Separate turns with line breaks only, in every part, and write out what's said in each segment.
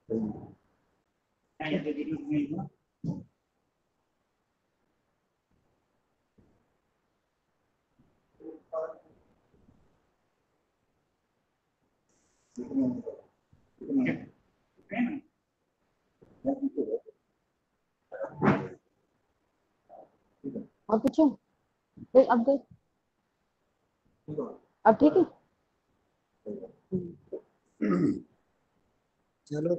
और पूछो। देख अब देख, अब ठीक है।
चलो।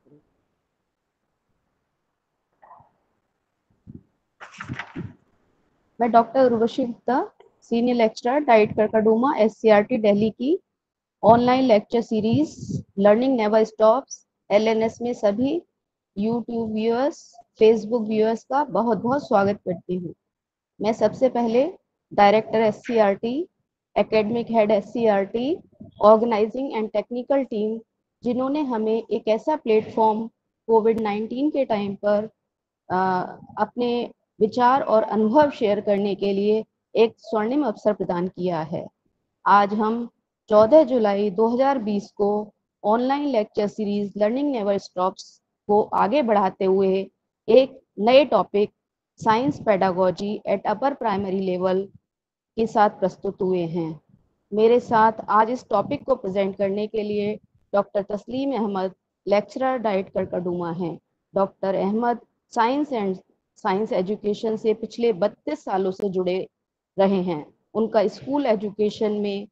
मैं doctor Urvashi Gupta, senior lecturer DIET Karkardooma SCRT Delhi की online lecture series learning never stops LNS में सभी यूट्यूब व्यूअर्स, फेसबुक व्यूअर्स का बहुत बहुत स्वागत करती हूँ। मैं सबसे पहले director SCRT, academic head SCRT, organising and technical team, जिन्होंने हमें एक ऐसा प्लेटफॉर्म कोविड-19 के टाइम पर अपने विचार और अनुभव शेयर करने के लिए एक स्वर्णिम अवसर प्रदान किया है। आज हम 14 जुलाई 2020 को online lecture series learning never stops को आगे बढ़ाते हुए एक नए topic science pedagogy at upper primary level के साथ प्रस्तुत हुए हैं। मेरे साथ आज इस टॉपिक को प्रेजेंट करने के लिए डॉक्टर तस्लीम अहमद, लेक्चरर डाइट करकड़ूमा हैं। डॉक्टर अहमद साइंस एजुकेशन से पिछले 32 सालों से जुड़े रहे हैं। उनका स्कूल एजुकेशन में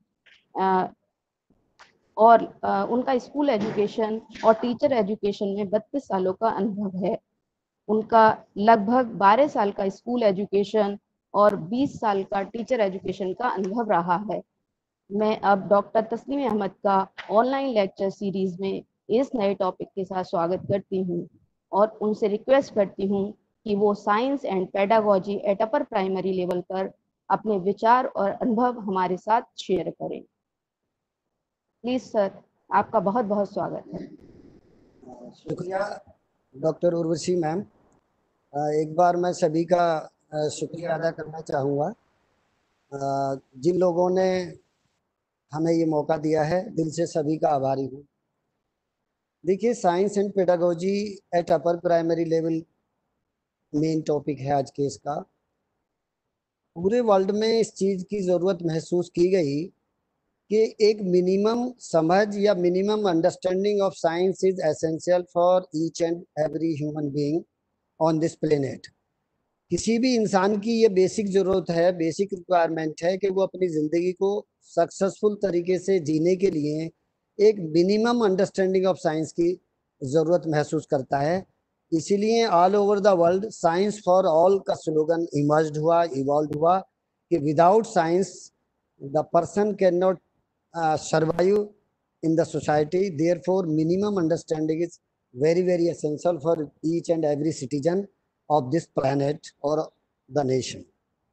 उनका स्कूल एजुकेशन और टीचर एजुकेशन में 32 सालों का अनुभव है। उनका लगभग 12 साल का स्कूल एजुकेशन और 20 साल का टीचर एजुकेशन का अनुभव रहा है। मैं अब डॉक्टर तस्लीम अहमद का ऑनलाइन लेक्चर सीरीज में इस नए टॉपिक के साथ स्वागत करती हूँ और उनसे रिक्वेस्ट करती हूँ कि वो science and pedagogy at upper primary level पर अपने विचार और अनुभव हमारे साथ शेयर करें। प्लीज सर, आपका बहुत बहुत स्वागत है।
शुक्रिया डॉक्टर उर्वशी मैम। एक बार मैं सभी का शुक्रिया अदा करना चाहूँगा, जिन लोगों ने हमें ये मौका दिया है, दिल से सभी का आभारी हूँ। देखिए, science and pedagogy at upper primary level main topic है आज के इसका। पूरे वर्ल्ड में इस चीज़ की ज़रूरत महसूस की गई कि एक मिनिमम समझ या minimum understanding of science is essential for each and every human being on this planet. किसी भी इंसान की ये बेसिक ज़रूरत है, बेसिक रिक्वायरमेंट है कि वो अपनी ज़िंदगी को सक्सेसफुल तरीके से जीने के लिए एक मिनिमम अंडरस्टैंडिंग ऑफ साइंस की ज़रूरत महसूस करता है। इसीलिए all over the world science for all का स्लोगन इवॉल्व हुआ कि without science the person can not survive in the society. Therefore, minimum understanding is very, very essential for each and every citizen of this planet or the nation.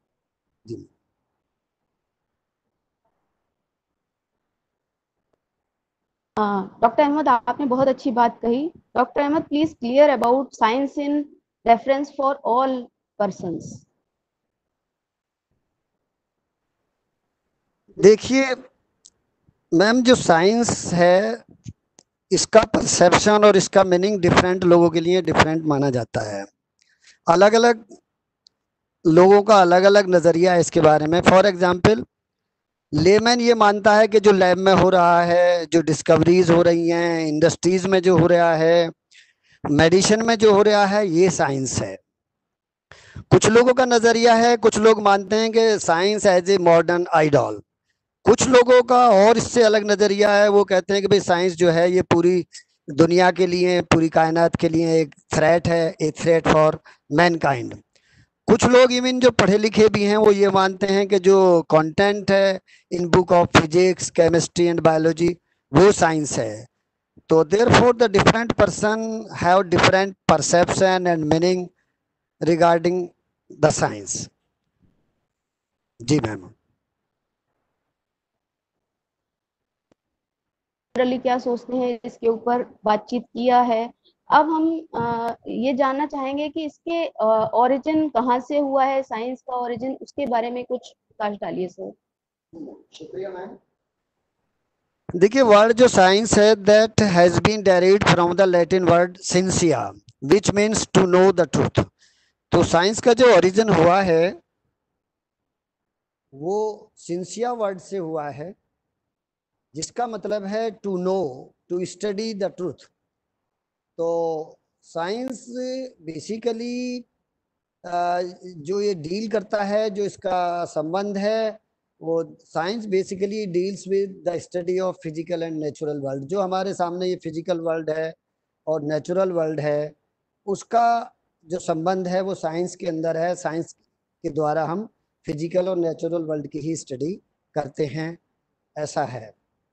Doctor Ahmad, आपने बहुत अच्छी बात कही। Doctor Ahmad, please clear about science in reference for all persons.
देखिए ma'am, जो science है इसका perception और इसका मीनिंग डिफरेंट लोगों के लिए डिफरेंट माना जाता है। अलग अलग लोगों का अलग अलग नज़रिया है इसके बारे में। फॉर एग्जाम्पल, लेमैन ये मानता है कि जो लैब में हो रहा है, जो डिस्कवरीज हो रही हैं, इंडस्ट्रीज में जो हो रहा है, मेडिसिन में जो हो रहा है, ये साइंस है। कुछ लोगों का नज़रिया है, कुछ लोग मानते हैं कि science as a modern idol. कुछ लोगों का और इससे अलग नज़रिया है, वो कहते हैं कि भाई साइंस जो है ये पूरी दुनिया के लिए, पूरी कायनात के लिए एक थ्रेट है, ए थ्रेट फॉर मैनकाइंड। कुछ लोग इवन जो पढ़े लिखे भी हैं वो ये मानते हैं कि जो कंटेंट है in book of physics, chemistry and biology वो साइंस है। तो therefore the different person have different perception and meaning regarding the science. जी मैम।
क्या सोचते हैं इसके ऊपर बातचीत किया है। अब हम ये जानना चाहेंगे कि इसके ओरिजिन कहाँ से हुआ है, साइंस का ओरिजिन, उसके बारे में कुछ प्रकाश डालिए सर।
शुक्रिया मैम। देखिए, वर्ड जो साइंस है that has been derived from the Latin word scientia which means to know the truth. तो साइंस का जो ओरिजिन हुआ है वो सिंसिया वर्ड से हुआ है, जिसका मतलब है to know, to study the truth. तो साइंस बेसिकली जो ये डील करता है, जो इसका संबंध है, वो science basically deals with the study of physical and natural world. जो हमारे सामने ये फिजिकल वर्ल्ड है और नेचुरल वर्ल्ड है, उसका जो संबंध है वो साइंस के अंदर है। साइंस के द्वारा हम फिजिकल और नेचुरल वर्ल्ड की ही स्टडी करते हैं, ऐसा है।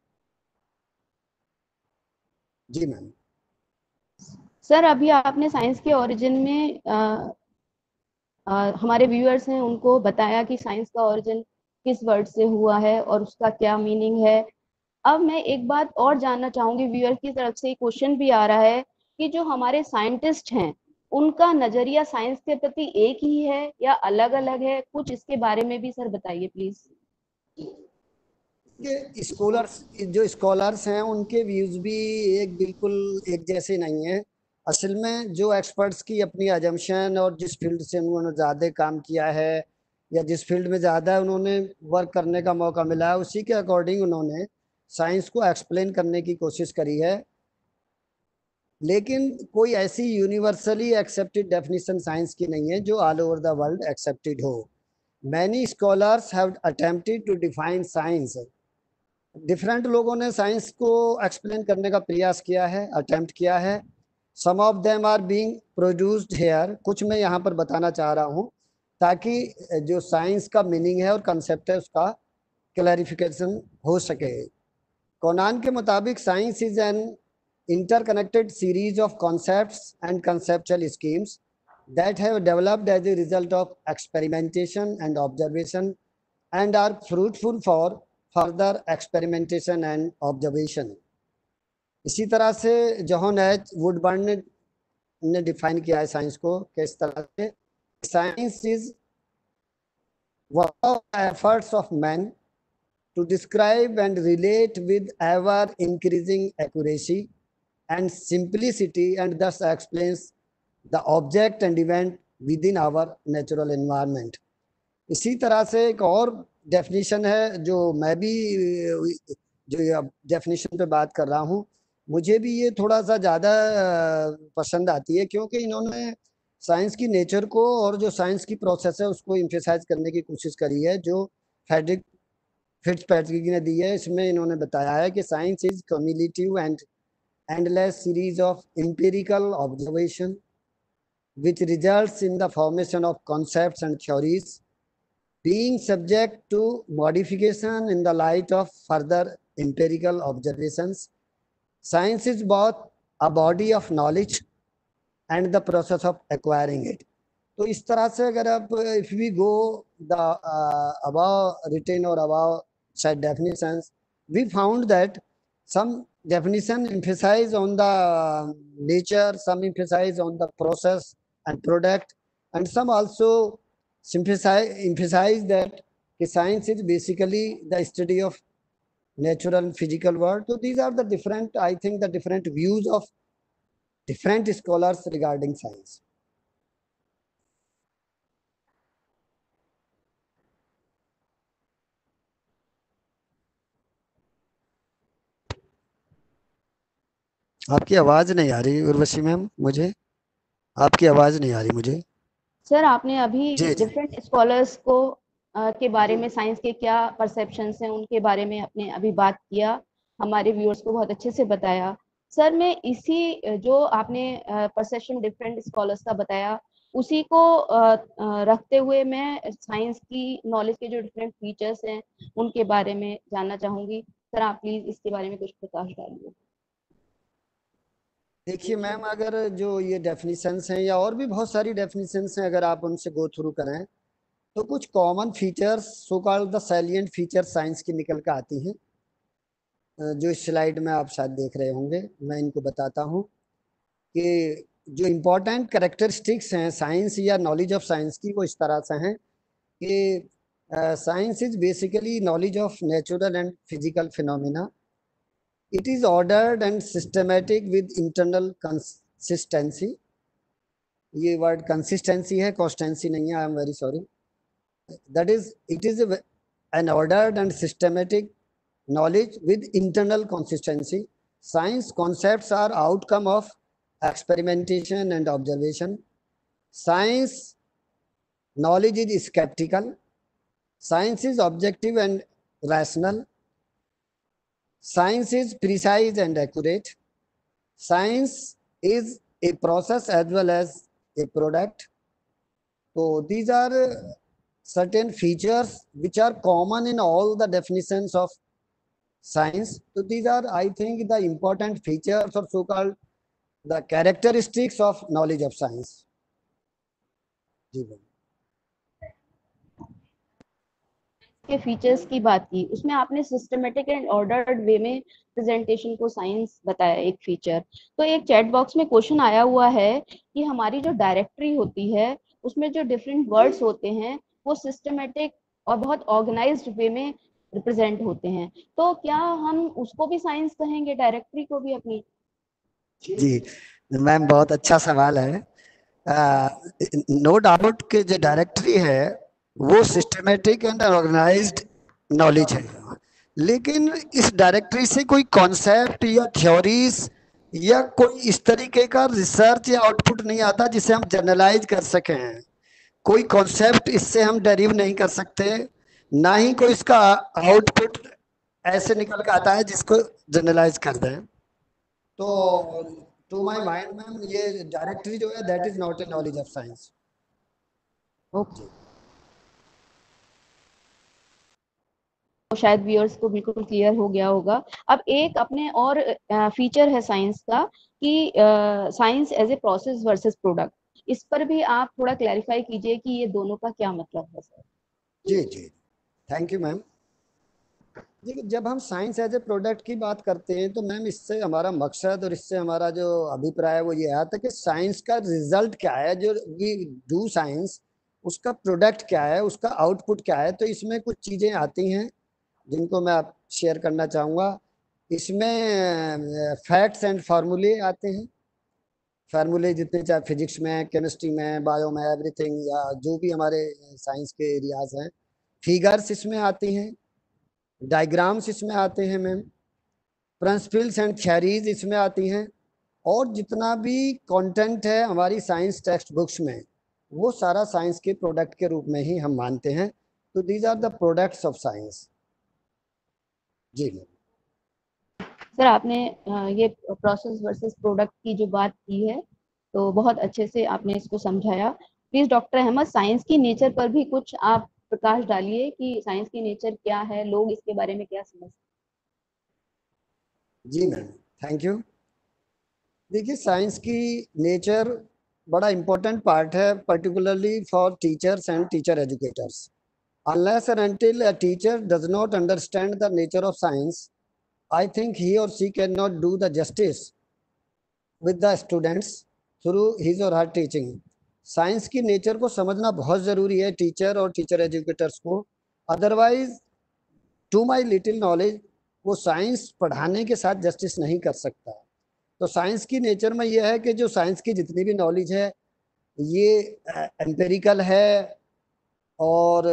जी मैम।
सर अभी आपने साइंस के ओरिजिन में हमारे व्यूअर्स हैं उनको बताया कि साइंस का ओरिजिन किस वर्ड से हुआ है और उसका क्या मीनिंग है। अब मैं एक बात और जानना चाहूंगी, व्यूअर की तरफ से क्वेश्चन भी आ रहा है कि जो हमारे साइंटिस्ट हैं उनका नजरिया साइंस के प्रति एक ही है या अलग अलग है, कुछ इसके बारे में भी सर बताइए प्लीज।
ये स्कॉलर्स, जो स्कॉलर्स हैं उनके व्यूज भी एक बिल्कुल एक जैसे नहीं है। असल में जो एक्सपर्ट्स की अपनी अजम्पशन और जिस फील्ड से उन्होंने ज़्यादा काम किया है या जिस फील्ड में ज़्यादा उन्होंने वर्क करने का मौका मिला है, उसी के अकॉर्डिंग उन्होंने साइंस को एक्सप्लेन करने की कोशिश करी है। लेकिन कोई ऐसी यूनिवर्सली एक्सेप्टेड डेफिनेशन साइंस की नहीं है जो all over the world accepted हो। Many scholars have attempted to define science. Different लोगों ने साइंस को एक्सप्लेन करने का प्रयास किया है, अटेम्प्ट किया है। Some of them are being produced here. कुछ मैं यहाँ पर बताना चाह रहा हूँ ताकि जो साइंस का मीनिंग है और कंसेप्ट है उसका क्लैरिफिकेशन हो सके। कोनान के मुताबिक science is an interconnected series of concepts and conceptual schemes that have developed as a result of experimentation and observation and are fruitful for further experimentation and observation। इसी तरह से John H Woodburn ने define किया है science को कि इस तरह से science is work of efforts of man to describe and relate with ever increasing accuracy and simplicity, and thus explains the object and event within our natural environment। इसी तरह से एक और डेफिनेशन है जो मैं भी जो डेफिनेशन पे बात कर रहा हूँ, मुझे भी ये थोड़ा सा ज़्यादा पसंद आती है, क्योंकि इन्होंने साइंस की नेचर को और जो साइंस की प्रोसेस है उसको इम्फेसाइज करने की कोशिश करी है, जो फेडरिक फिट्जपैट्रिक ने दी है। इसमें इन्होंने बताया है कि science is cumulative and endless series of empirical observation which results in the formation of concepts and theories being subject to modification in the light of further empirical observations। Science is both a body of knowledge and the process of acquiring it। तो इस तरह से अगर आप if we go the above written or above said definitions, we found that some definition emphasize on the nature, some emphasize on the process and product, and some also emphasize that science is basically the study of natural and physical world। So these are the different, I think, the different views of different scholars regarding science। आपकी आवाज नहीं आ रही Urvashi ma'am, मुझे आपकी आवाज नहीं आ रही मुझे।
सर आपने अभी
जी जी।
डिफरेंट स्कॉलर्स को के बारे में, साइंस के क्या परसेप्शंस हैं उनके बारे में आपने अभी बात किया, हमारे व्यूअर्स को बहुत अच्छे से बताया। सर मैं इसी जो आपने परसेप्शन डिफरेंट स्कॉलर्स का बताया उसी को रखते हुए मैं साइंस की नॉलेज के जो डिफरेंट फीचर्स हैं उनके बारे में जानना चाहूंगी। सर आप प्लीज इसके बारे में कुछ प्रकाश डालिए।
देखिए मैम, अगर जो ये डेफिनेशंस हैं या और भी बहुत सारी डेफिनेशंस हैं, अगर आप उनसे गो थ्रू करें तो कुछ common features, so called the salient features science की निकल कर आती हैं, जो इस स्लाइड में आप शायद देख रहे होंगे। मैं इनको बताता हूँ कि जो इम्पोर्टेंट करेक्टरिस्टिक्स हैं साइंस या नॉलेज ऑफ साइंस की, वो इस तरह से हैं कि science is basically knowledge of natural and physical phenomena It is ordered and systematic with internal consistency. ये वर्ड कंसिस्टेंसी है, कॉन्स्टेंसी नहीं है, I am very sorry. That is, it is an ordered and systematic knowledge with internal consistency. Science concepts are outcome of experimentation and observation. Science knowledge is skeptical. Science is objective and rational. Science is precise and accurate. Science is a process as well as a product. So these are certain features which are common in all the definitions of science. So these are, I think, the important features or so-called the characteristics of knowledge of science.
के features की बात की, उसमें आपने systematic and ordered वे में presentation को science बताया एक फीचर. तो एक चैट बॉक्स में क्वेश्चन आया हुआ है कि हमारी जो डायरेक्टरी होती है उसमें जो डिफरेंट वर्ड्स होते हैं वो सिस्टमेटिक और बहुत ऑर्गेनाइज्ड वे में रिप्रेजेंट होते हैं, तो क्या हम उसको भी साइंस कहेंगे, डायरेक्टरी को भी अपनी?
जी मैम, बहुत अच्छा सवाल है. नो डाउट कि जो डायरेक्टरी है वो सिस्टमेटिक एंड ऑर्गेनाइज्ड नॉलेज है, लेकिन इस डायरेक्टरी से कोई कॉन्सेप्ट या थ्योरीज या कोई इस तरीके का रिसर्च या आउटपुट नहीं आता जिसे हम जनरलाइज कर सकें. कोई कॉन्सेप्ट इससे हम डेरिव नहीं कर सकते, ना ही कोई इसका आउटपुट ऐसे निकल के आता है जिसको जनरलाइज कर दें. तो टू माय माइंड मैम, ये डायरेक्टरी जो है that is not a knowledge of science.
Okay, तो शायद व्यूअर्स को बिल्कुल क्लियर हो गया होगा. अब एक अपने और फीचर है साइंस का कि science as a process versus product, इस पर भी आप थोड़ा क्लैरिफाई कीजिए कि ये दोनों का क्या मतलब है सर.
जी जी, थैंक यू मैम. देखिए, जब हम साइंस एज ए प्रोडक्ट की बात करते हैं तो मैम इससे हमारा मकसद और इससे हमारा जो अभिप्राय है वो ये आता है कि साइंस का रिजल्ट क्या है, जो वी डू साइंस उसका प्रोडक्ट क्या है, उसका आउटपुट क्या है. तो इसमें कुछ चीज़ें आती हैं जिनको मैं आप शेयर करना चाहूँगा. इसमें फैक्ट्स एंड फार्मूले आते हैं. फार्मूले जितने चाहे फिजिक्स में, केमिस्ट्री में, बायो में, एवरीथिंग, या जो भी हमारे साइंस के एरियाज हैं. फिगर्स इसमें आती हैं, डायग्राम्स इसमें आते हैं मैम, प्रिंसिपल्स एंड थ्योरीज इसमें आती हैं, और जितना भी कंटेंट है हमारी साइंस टेक्स्ट बुक्स में वो सारा साइंस के प्रोडक्ट के रूप में ही हम मानते हैं. तो these are the products of science. जी मैम.
सर आपने ये प्रोसेस वर्सेस प्रोडक्ट की जो बात की है तो बहुत अच्छे से आपने इसको समझाया. प्लीज डॉक्टर अहमद, साइंस की नेचर पर भी कुछ आप प्रकाश डालिए कि साइंस की नेचर क्या है, लोग इसके बारे में क्या समझते हैं.
जी मैम, थैंक यू. देखिए, साइंस की नेचर बड़ा इम्पोर्टेंट पार्ट है, particularly for teachers and teacher educators. Unless and until a teacher does not understand the nature of science, I think he or she cannot do the justice with the students through his or her teaching. Science की nature को समझना बहुत ज़रूरी है teacher और teacher educators को. Otherwise to my little knowledge वो science पढ़ाने के साथ जस्टिस नहीं कर सकता. तो साइंस की नेचर में यह है कि जो साइंस की जितनी भी नॉलेज है ये एम्पेरिकल है, और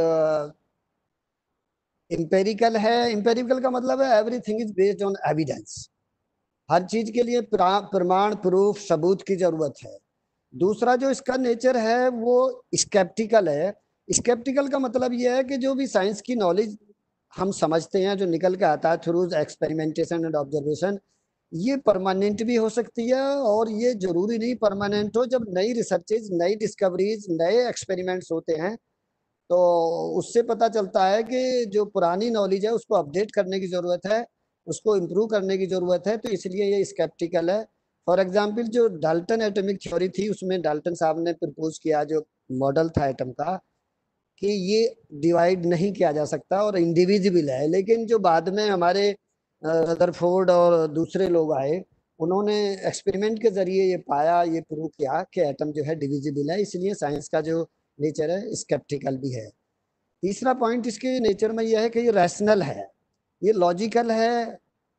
इंपेरिकल है. इंपेरिकल का मतलब है everything is based on evidence. हर चीज के लिए प्रमाण, प्रूफ, सबूत की जरूरत है. दूसरा जो इसका नेचर है वो स्केप्टिकल है. स्केप्टिकल का मतलब ये है कि जो भी साइंस की नॉलेज हम समझते हैं, जो निकल के आता है थ्रू एक्सपेरिमेंटेशन एंड ऑब्जर्वेशन, ये परमानेंट भी हो सकती है और ये जरूरी नहीं परमानेंट हो. जब नई रिसर्चेज, नई डिस्कवरीज, नए एक्सपेरिमेंट्स होते हैं तो उससे पता चलता है कि जो पुरानी नॉलेज है उसको अपडेट करने की ज़रूरत है, उसको इम्प्रूव करने की ज़रूरत है. तो इसलिए ये स्केप्टिकल है. फॉर एग्जांपल, जो डाल्टन एटॉमिक थ्योरी थी उसमें डाल्टन साहब ने प्रपोज किया, जो मॉडल था एटम का, कि ये डिवाइड नहीं किया जा सकता और इंडिविजिबल है. लेकिन जो बाद में हमारे रदरफोर्ड और दूसरे लोग आए, उन्होंने एक्सपेरिमेंट के जरिए ये पाया, ये प्रूव किया कि एटम जो है डिविजिबल है. इसलिए साइंस का जो नेचर है स्केप्टिकल भी है. तीसरा पॉइंट इसके नेचर में यह है कि ये रैशनल है, ये लॉजिकल है,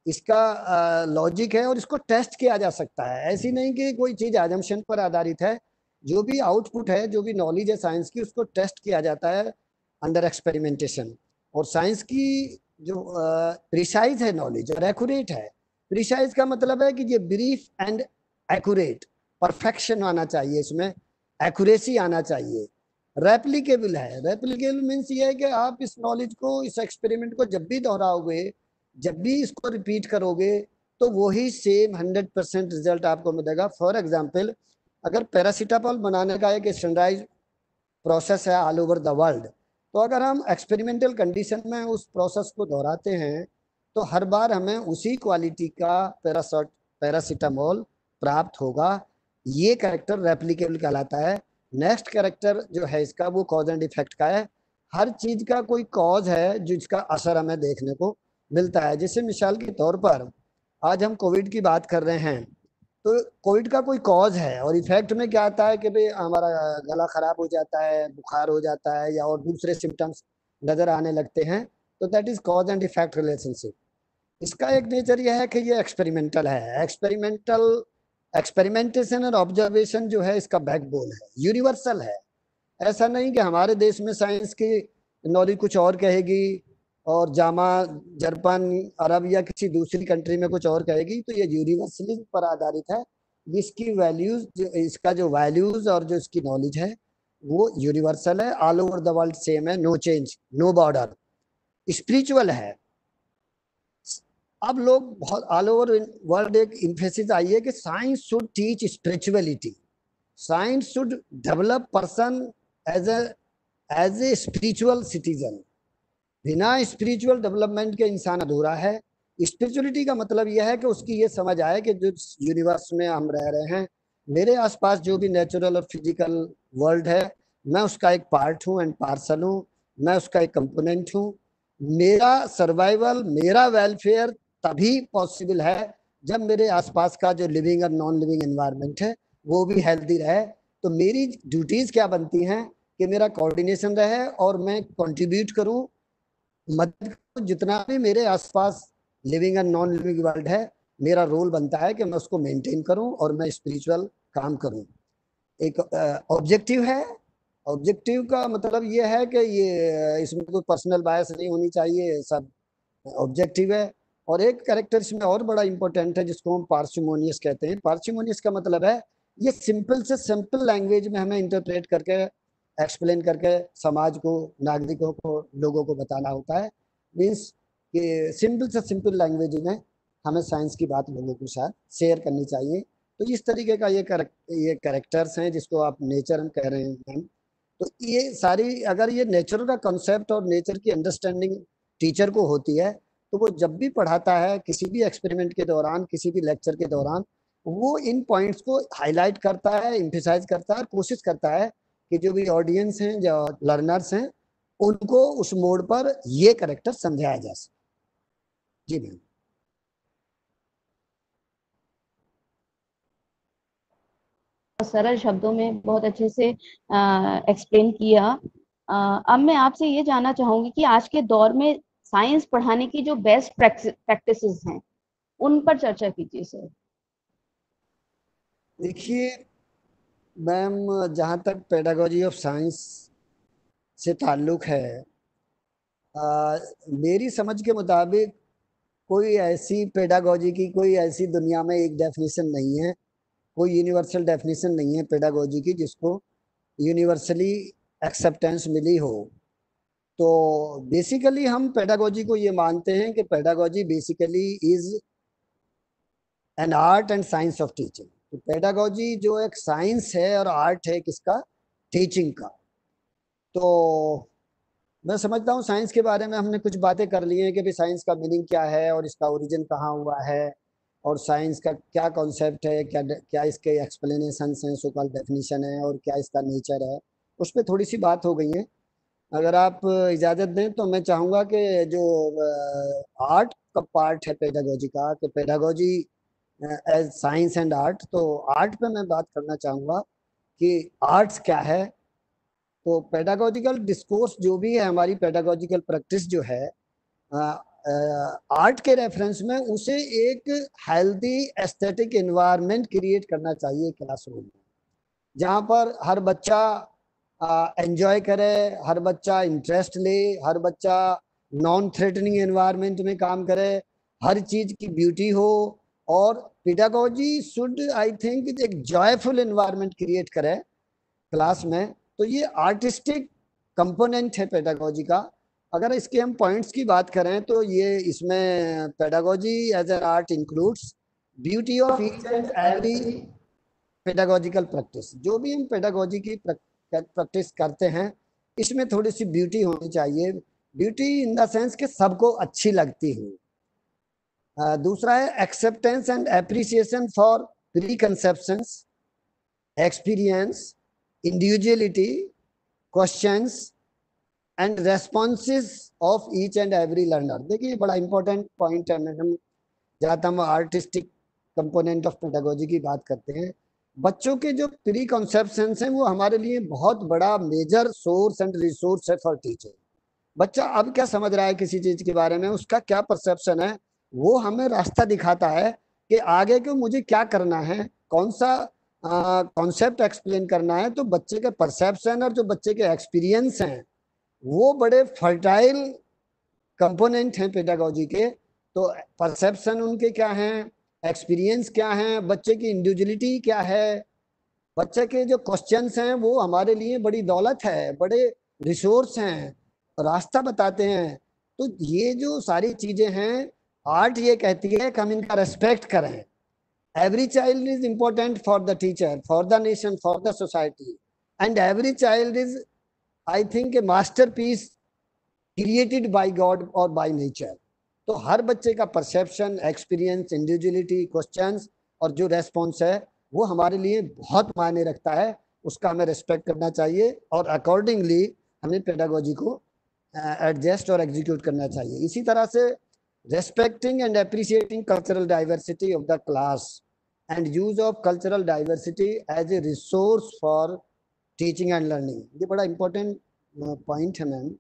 इसका लॉजिक है और इसको टेस्ट किया जा सकता है। ऐसी नहीं कि कोई चीज एजम्पशन पर आधारित है, जो भी आउटपुट है, जो भी नॉलेज है साइंस की, उसको टेस्ट किया जाता है अंडर एक्सपेरिमेंटेशन। और साइंस की जो प्रिसाइज है नॉलेज और एक्यूरेट है, प्रिसाइज का मतलब है कि ये ब्रीफ एंड एक्यूरेट, परफेक्शन आना चाहिए इसमें, एक्यूरेसी आना चाहिए। रेप्लीकेबल है, रेप्लीकेबल मीन्स ये है कि आप इस नॉलेज को, इस एक्सपेरिमेंट को जब भी दोहराओगे, जब भी इसको रिपीट करोगे, तो वही सेम 100% रिजल्ट आपको मिलेगा। फॉर एग्जाम्पल, अगर पैरासीटामोल बनाने का एक स्टैंडर्डाइज प्रोसेस है ऑल ओवर द वर्ल्ड, तो अगर हम एक्सपेरिमेंटल कंडीशन में उस प्रोसेस को दोहराते हैं, तो हर बार हमें उसी क्वालिटी का पैरासीटामोल प्राप्त होगा। ये कैरेक्टर रेप्लीकेबल कहलाता है। नेक्स्ट कैरेक्टर जो है इसका, वो कॉज एंड इफेक्ट का है। हर चीज का कोई कॉज है जिसका असर हमें देखने को मिलता है। जैसे मिसाल के तौर पर आज हम कोविड की बात कर रहे हैं, तो कोविड का कोई कॉज है, और इफेक्ट में क्या आता है कि भाई हमारा गला खराब हो जाता है, बुखार हो जाता है, या और दूसरे सिम्टम्स नजर आने लगते हैं। तो that is cause and effect relationship. इसका एक नेचर यह है कि ये एक्सपेरिमेंटल है। एक्सपेरिमेंटेशन और ऑब्जर्वेशन जो है इसका बैकबोन है, यूनिवर्सल है। ऐसा नहीं कि हमारे देश में साइंस की नॉलेज कुछ और कहेगी और जामा, जापान, अरब या किसी दूसरी कंट्री में कुछ और कहेगी। तो ये यूनिवर्सलिज्म पर आधारित है। इसकी वैल्यूज, इसका जो वैल्यूज और जो इसकी नॉलेज है वो यूनिवर्सल है, all over the world same है, no change, no border. Spiritual है। अब लोग बहुत ऑल ओवर वर्ल्ड एक इम्फेसिस आई है कि science should teach spirituality, science should develop person as a spiritual citizen. बिना स्पिरिचुअल डेवलपमेंट के इंसान अधूरा है। स्पिरिचुअलिटी का मतलब यह है कि उसकी ये समझ आए कि जो यूनिवर्स में हम रह रहे हैं, मेरे आसपास जो भी नेचुरल और फिजिकल वर्ल्ड है, मैं उसका एक पार्ट हूँ एंड पार्सल हूँ, मैं उसका एक कंपोनेंट हूँ। मेरा सर्वाइवल, मेरा वेलफेयर तभी पॉसिबल है जब मेरे आसपास का जो लिविंग और नॉन लिविंग एनवायरनमेंट है वो भी हेल्दी रहे। तो मेरी ड्यूटीज क्या बनती हैं कि मेरा कोऑर्डिनेशन रहे और मैं कंट्रीब्यूट करूं, मदद करूं। जितना भी मेरे आसपास living and non living world है, मेरा रोल बनता है कि मैं उसको मेंटेन करूं और मैं स्पिरिचुअल काम करूं। एक ऑब्जेक्टिव है। ऑब्जेक्टिव का मतलब ये है कि ये इसमें कोई पर्सनल बायस नहीं होनी चाहिए, सब ऑब्जेक्टिव है। और एक कैरेक्टर इसमें और बड़ा इंपॉर्टेंट है जिसको हम पार्सिमोनियस कहते हैं। पार्सिमोनियस का मतलब है ये सिंपल से सिंपल लैंग्वेज में हमें इंटरप्रेट करके, एक्सप्लेन करके समाज को, नागरिकों को, लोगों को बताना होता है। मीन्स कि सिंपल से सिंपल लैंग्वेज में हमें साइंस की बात लोगों के साथ शेयर करनी चाहिए। तो इस तरीके का ये कैरेक्टर्स हैं जिसको आप नेचर कह रहे हैं। तो ये सारी, अगर ये नेचर का कंसेप्ट और नेचर की अंडरस्टैंडिंग टीचर को होती है, तो वो जब भी पढ़ाता है, किसी भी एक्सपेरिमेंट के दौरान, किसी भी लेक्चर के दौरान, वो इन पॉइंट्स को हाईलाइट करता है, इम्फेसाइज करता है, कोशिश करता है कि जो भी ऑडियंस हैं, जो लर्नर्स हैं, उनको उस मोड पर ये करेक्टर समझाया जा सके। जी मैम।
सरल शब्दों में बहुत अच्छे से एक्सप्लेन किया। अब मैं आपसे ये जानना चाहूंगी कि आज के दौर में साइंस पढ़ाने की जो बेस्ट प्रैक्टिसेस हैं, उन पर चर्चा कीजिए सर।
देखिए मैम, जहाँ तक पेडागोजी ऑफ साइंस से ताल्लुक है, मेरी समझ के मुताबिक कोई ऐसी पेडागोजी की, कोई ऐसी दुनिया में एक डेफिनेशन नहीं है, कोई यूनिवर्सल डेफिनेशन नहीं है पेडागोजी की जिसको यूनिवर्सली एक्सेप्टेंस मिली हो। तो बेसिकली हम पेडागोजी को ये मानते हैं कि pedagogy basically is an art and science of teaching. तो पेडागोजी जो एक साइंस है और आर्ट है किसका? टीचिंग का। तो मैं समझता हूँ साइंस के बारे में हमने कुछ बातें कर ली हैं कि भाई साइंस का मीनिंग क्या है और इसका ओरिजिन कहाँ हुआ है, और साइंस का क्या कॉन्सेप्ट है, क्या क्या इसके एक्सप्लेनेशन हैं, सो कॉल्ड डेफिनेशन है, और क्या इसका नेचर है। उस पर थोड़ी सी बात हो गई है। अगर आप इजाज़त दें तो मैं चाहूँगा कि जो आर्ट का पार्ट है पेडागोजी का, कि pedagogy as science and art, तो आर्ट पे मैं बात करना चाहूँगा कि आर्ट्स क्या है। तो पेडागोजिकल डिस्कोर्स जो भी है, हमारी पेडागोजिकल प्रैक्टिस जो है, आर्ट के रेफरेंस में उसे एक हेल्दी एस्थेटिक एनवायरनमेंट क्रिएट करना चाहिए क्लासरूम में, जहाँ पर हर बच्चा एंजॉय करे, हर बच्चा इंटरेस्ट ले, हर बच्चा नॉन थ्रेटनिंग एनवायरनमेंट में काम करे, हर चीज की ब्यूटी हो। और पेडागोजी शुड, आई थिंक, एक जॉयफुल एनवायरनमेंट क्रिएट करे क्लास में। तो ये आर्टिस्टिक कंपोनेंट है पेडागोजी का। अगर इसके हम पॉइंट्स की बात करें तो ये इसमें pedagogy as an art includes beauty of each and every pedagogical practice. जो भी हम पेडागोजी की प्रैक्टिस करते हैं, इसमें थोड़ी सी ब्यूटी होनी चाहिए। ब्यूटी इन द सेंस कि सबको अच्छी लगती हो। दूसरा है acceptance and appreciation for preconceptions, experience, individuality, questions and responses of each and every learner. देखिए बड़ा इंपॉर्टेंट पॉइंट है मैडम, जहाँ तक हम आर्टिस्टिक कंपोनेंट ऑफ पेडागोजी की बात करते हैं। बच्चों के जो प्री कॉन्सेप्शंस हैं वो हमारे लिए बहुत बड़ा मेजर सोर्स एंड रिसोर्स है फॉर टीचर। बच्चा अब क्या समझ रहा है किसी चीज के बारे में, उसका क्या परसेप्शन है, वो हमें रास्ता दिखाता है कि आगे को मुझे क्या करना है, कौन सा कॉन्सेप्ट एक्सप्लेन करना है। तो बच्चे के परसेप्शन और जो बच्चे के एक्सपीरियंस हैं वो बड़े फर्टाइल कंपोनेंट हैं पेडागोजी के। तो परसेप्शन उनके क्या हैं, एक्सपीरियंस क्या है, बच्चे की इंडिविजुअलिटी क्या है, बच्चे के जो क्वेश्चंस हैं वो हमारे लिए बड़ी दौलत है, बड़े रिसोर्स हैं, रास्ता बताते हैं। तो ये जो सारी चीजें हैं, आर्ट ये कहती है कि हम इनका रेस्पेक्ट करें। Every child is important for the teacher, for the nation, for the society, and every child is, I think, a masterpiece created by God और बाय नेचर। तो हर बच्चे का परसेप्शन, एक्सपीरियंस, इंडिविजुअलिटी, क्वेश्चंस और जो response है वो हमारे लिए बहुत मायने रखता है। उसका हमें रिस्पेक्ट करना चाहिए और अकॉर्डिंगली हमें पेडागोजी को एडजस्ट और एग्जीक्यूट करना चाहिए। इसी तरह से respecting and appreciating cultural diversity of the class and use of cultural diversity as a resource for teaching and learning. ये बड़ा इंपॉर्टेंट पॉइंट है मैम,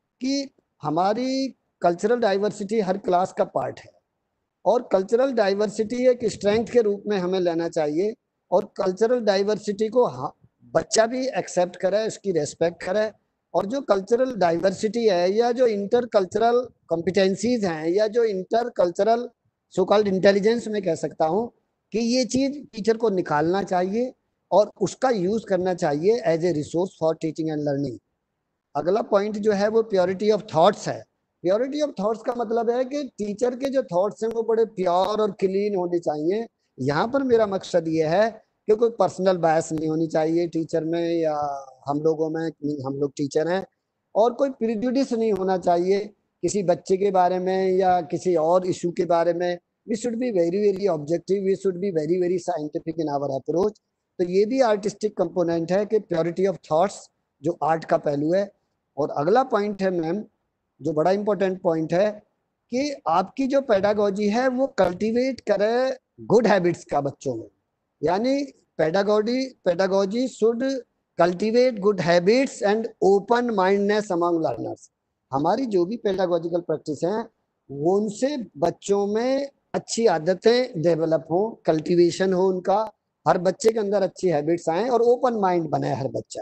कि हमारी कल्चरल डाइवर्सिटी हर क्लास का पार्ट है, और कल्चरल डाइवर्सिटी एक स्ट्रेंथ के रूप में हमें लेना चाहिए। और कल्चरल डाइवर्सिटी को बच्चा भी एक्सेप्ट करे, उसकी रेस्पेक्ट करे। और जो कल्चरल डाइवर्सिटी है या जो इंटर कल्चरल कॉम्पिटेंसीज हैं या जो intercultural so called intelligence में कह सकता हूँ, कि ये चीज टीचर को निकालना चाहिए और उसका यूज करना चाहिए as a resource for teaching and learning. अगला पॉइंट जो है वो प्योरिटी ऑफ थॉट्स है। प्योरिटी ऑफ थॉट्स का मतलब है कि टीचर के जो थॉट्स हैं वो बड़े प्योर और क्लीन होने चाहिए। यहाँ पर मेरा मकसद ये है कि कोई पर्सनल बायस नहीं होनी चाहिए टीचर में या हम लोगों में, हम लोग टीचर हैं, और कोई प्रिजुडिस नहीं होना चाहिए किसी बच्चे के बारे में या किसी और इशू के बारे में। We should be very very objective, we should be very very scientific in our approach. तो ये भी आर्टिस्टिक कंपोनेंट है कि प्योरिटी ऑफ थॉट्स जो आर्ट का पहलू है। और अगला पॉइंट है मैम, जो बड़ा इंपॉर्टेंट पॉइंट है, कि आपकी जो पेडागोजी है वो कल्टीवेट करे गुड हैबिट्स का बच्चों में। यानी pedagogy should cultivate good habits and open mindness among learners. हमारी जो भी पेडागोजिकल प्रैक्टिस है वो उनसे बच्चों में अच्छी आदतें डेवलप हो, कल्टीवेशन हो उनका, हर बच्चे के अंदर अच्छी हैबिट्स आए और ओपन माइंड बने हर बच्चा।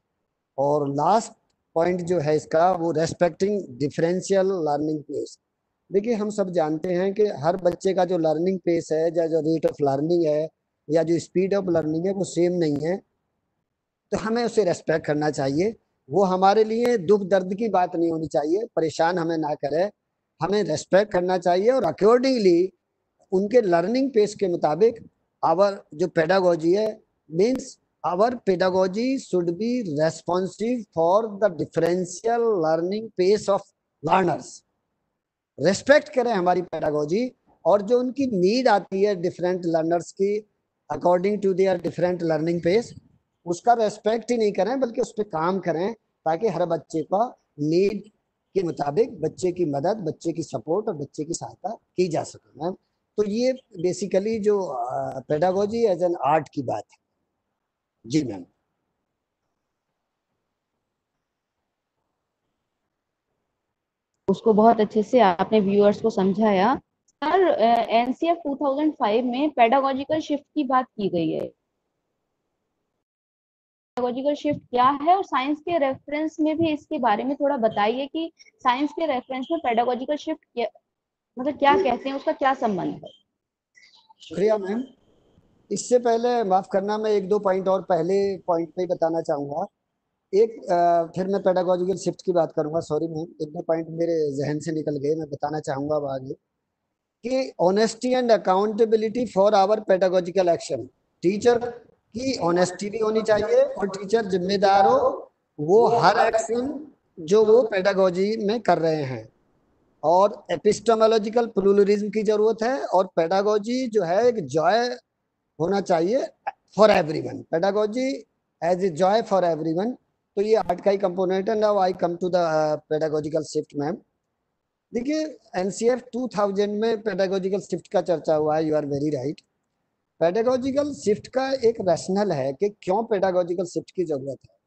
और लास्ट पॉइंट जो है इसका वो रेस्पेक्टिंग डिफरेंशियल लर्निंग पेस। देखिए हम सब जानते हैं कि हर बच्चे का जो लर्निंग पेस है या जो रेट ऑफ लर्निंग है या जो स्पीड ऑफ लर्निंग है वो सेम नहीं है। तो हमें उसे रेस्पेक्ट करना चाहिए। वो हमारे लिए दुख दर्द की बात नहीं होनी चाहिए, परेशान हमें ना करे, हमें रेस्पेक्ट करना चाहिए और अकॉर्डिंगली उनके लर्निंग पेस के मुताबिक आवर जो पेडागोजी है, means our pedagogy should be responsive for the differential learning pace of learners. Respect करें हमारी पेडागोजी, और जो उनकी नीड आती है डिफरेंट लर्नर्स की according to their different learning pace, उसका रेस्पेक्ट ही नहीं करें बल्कि उस पर काम करें, ताकि हर बच्चे का नीड के मुताबिक बच्चे की मदद, बच्चे की सपोर्ट और बच्चे की सहायता की जा सके मैम। तो ये बेसिकली जो पेडागोजी एज एन आर्ट की बात है। जी मैम।
उसको बहुत अच्छे से आपने व्यूअर्स को समझाया। सर, एनसीएफ 2005 में पेडागोजिकल शिफ्ट की बात की गई है। पेडागोजिकल शिफ्ट क्या है, और साइंस के रेफरेंस में भी इसके बारे में थोड़ा बताइए कि साइंस के रेफरेंस में पेडागोजिकल शिफ्ट क्या, मतलब क्या कहते हैं, उसका क्या संबंध है।
शुक्रिया मैम। इससे पहले माफ करना, मैं एक दो पॉइंट और पहले पॉइंट पे ही बताना चाहूंगा। फिर मैं पेडागोजिकल शिफ्ट की बात करूंगा। सॉरी मैम, एक दो पॉइंट मेरे जहन से निकल गए, मैं बताना चाहूंगा अब आगे कि honesty and accountability for our pedagogical action. Teacher की ऑनेस्टी भी होनी चाहिए और टीचर जिम्मेदार हो वो हर एक्शन जो वो पेडागोजी में कर रहे हैं। और एपिस्टेमोलॉजिकल प्लूरलिज्म की जरूरत है, और पेडागोजी जो है एक जॉय होना चाहिए for everyone. Pedagogy as a joy for everyone. तो ये आर्ट का ही कंपोनेंट है। Now I come to the pedagogical shift ma'am. देखिए, एनसीएफ 2000 में पेडागोजिकल शिफ्ट का चर्चा हुआ है। You are very right. Pedagogical shift का एक रैशनल है कि क्यों पेडागोजिकल शिफ्ट की जरूरत है।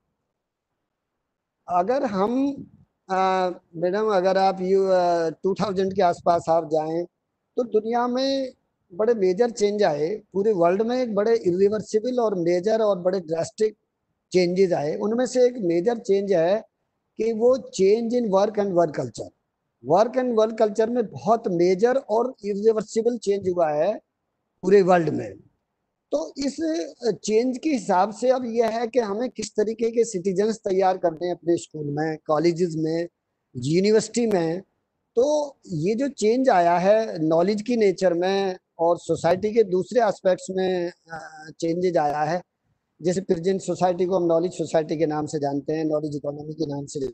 अगर हम मैडम, अगर आप 2000 के आसपास आप जाएं तो दुनिया में बड़े मेजर चेंज आए। पूरे वर्ल्ड में एक बड़े इरिवर्सिबल और मेजर और बड़े ड्रास्टिक चेंजेस आए। उनमें से एक मेजर चेंज है कि वो change in work and work culture. Work and work culture में बहुत मेजर और इरिवर्सिबल चेंज हुआ है पूरे वर्ल्ड में। तो इस चेंज के हिसाब से अब यह है कि हमें किस तरीके के सिटीजन्स तैयार करने हैं अपने स्कूल में, कॉलेजेस में, यूनिवर्सिटी में। तो ये जो चेंज आया है नॉलेज की नेचर में और सोसाइटी के दूसरे एस्पेक्ट्स में चेंजेज आया है। जैसे प्रेजेंट सोसाइटी को हम नॉलेज सोसाइटी के नाम से जानते हैं, नॉलेज इकोनॉमी के नाम से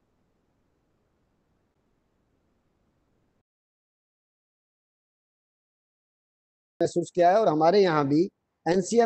महसूस किया है। और हमारे यहाँ भी एनसीएफ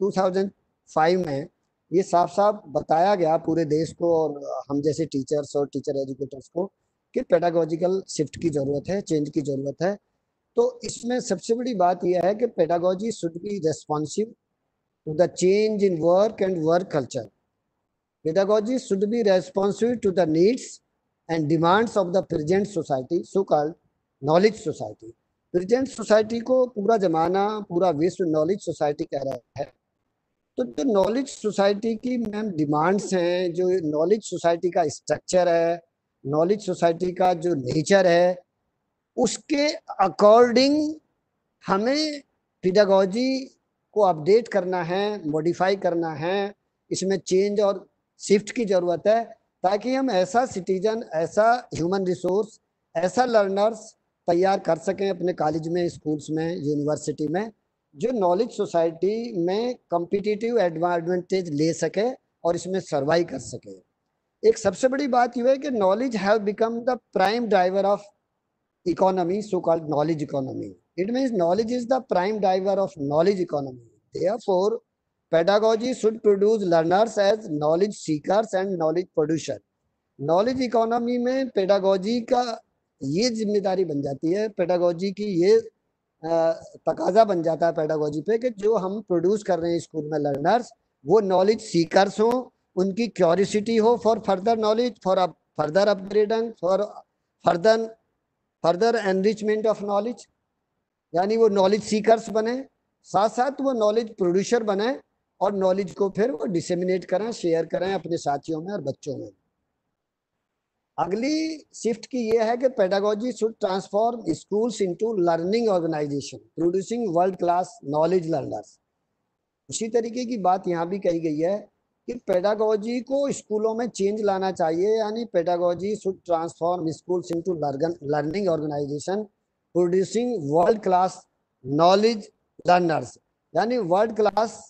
2005 में ये साफ साफ बताया गया पूरे देश को और हम जैसे टीचर्स और टीचर एजुकेटर्स को कि पेडागोजिकल शिफ्ट की जरूरत है, चेंज की जरूरत है। तो इसमें सबसे बड़ी बात यह है कि pedagogy should be responsive to the change in work and work culture. Pedagogy should be responsive to the needs and demands of the present society, so called knowledge society. Present society को पूरा जमाना, पूरा विश्व knowledge society कह रहा है। तो जो नॉलेज सोसाइटी की मैम डिमांड्स हैं, जो नॉलेज सोसाइटी का स्ट्रक्चर है, नॉलेज सोसाइटी का जो नेचर है, उसके अकॉर्डिंग हमें पेडागोजी को अपडेट करना है, मॉडिफाई करना है। इसमें चेंज और शिफ्ट की जरूरत है ताकि हम ऐसा सिटीजन, ऐसा ह्यूमन रिसोर्स, ऐसा लर्नर्स तैयार कर सकें अपने कॉलेज में, स्कूल्स में, यूनिवर्सिटी में, जो नॉलेज सोसाइटी में कॉम्पिटिटिव एडवांटेज ले सके और इसमें सर्वाइव कर सके। एक सबसे बड़ी बात यह है कि knowledge have become the prime driver of economy, so called knowledge economy. It means knowledge is the prime driver of knowledge economy. Therefore, pedagogy should produce learners as knowledge seekers and knowledge producer. Knowledge economy में pedagogy का ये जिम्मेदारी बन जाती है, pedagogy की ये तकाजा बन जाता है पेडागोजी पे कि जो हम प्रोड्यूस कर रहे हैं स्कूल में लर्नर्स, वो नॉलेज सीकर्स हो, उनकी क्यूरियोसिटी हो for further knowledge, for further upgrading, for further further enrichment of knowledge. यानी वो नॉलेज सीकर्स बने, साथ साथ वो नॉलेज प्रोड्यूसर बने और नॉलेज को फिर वो डिसेमिनेट करें, शेयर करें अपने साथियों में और बच्चों में। अगली शिफ्ट की ये है कि pedagogy should transform schools into learning organisation producing world class knowledge learners. उसी तरीके की बात यहाँ भी कही गई है कि पेडागोजी को स्कूलों में चेंज लाना चाहिए। यानी pedagogy should transform schools into learning organisation producing world class knowledge learners. यानी वर्ल्ड क्लास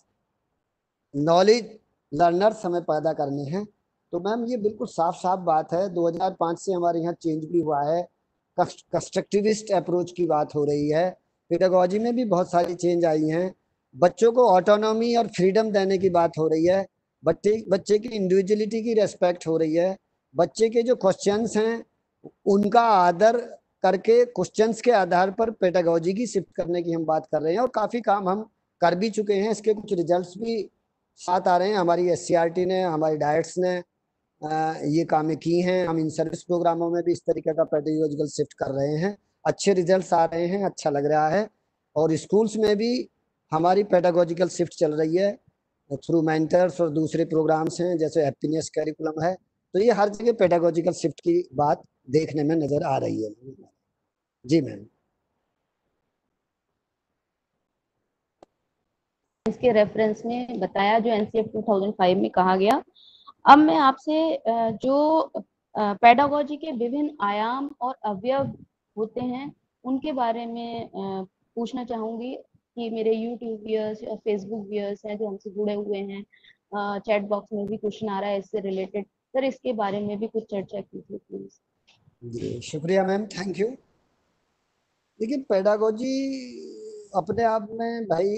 नॉलेज लर्नर्स हमें पैदा करने हैं। तो मैम ये बिल्कुल साफ साफ बात है। 2005 से हमारे यहाँ चेंज भी हुआ है, कंस्ट्रक्टिविस्ट अप्रोच की बात हो रही है। पेडागोजी में भी बहुत सारी चेंज आई हैं। बच्चों को ऑटोनॉमी और फ्रीडम देने की बात हो रही है। बच्चे की इंडिविजुअलिटी की रेस्पेक्ट हो रही है। बच्चे के जो क्वेश्चंस हैं उनका आदर करके क्वेश्चंस के आधार पर पेडागोजी की शिफ्ट करने की हम बात कर रहे हैं, और काफ़ी काम हम कर भी चुके हैं। इसके कुछ रिजल्ट्स भी साथ आ रहे हैं। हमारी एससीईआरटी ने, हमारी डायट्स ने ये कामें की हैं। हम इन सर्विस प्रोग्रामों में भी इस तरीके का पेडागोजिकल शिफ्ट कर रहे हैं, अच्छे रिजल्ट्स आ रहे हैं, अच्छा लग रहा है। और स्कूल्स में भी हमारी पेडागोजिकल शिफ्ट चल रही है थ्रू मेंटर्स और दूसरे प्रोग्राम्स हैं जैसे हैप्पीनेस करिकुलम है। तो ये हर जगह पेडागोजिकल शिफ्ट की बात देखने में नजर आ रही है। जी मैम।
इसके रेफरेंस में बताया जो एनसीएफ 2005 में कहा गया। अब मैं आपसे जो पेडागोजी के विभिन्न आयाम और अवयव होते हैं उनके बारे में पूछना चाहूंगी कि मेरे यूट्यूब व्यूअर्स और फेसबुक व्यूअर्स हैं जो हमसे जुड़े हुए हैं, चैट बॉक्स में भी क्वेश्चन आ रहा है इससे रिलेटेड। सर इसके बारे में भी कुछ चर्चा कीजिए प्लीज।
जी शुक्रिया मैम, थैंक यू। देखिए पेडागोजी अपने आप में भाई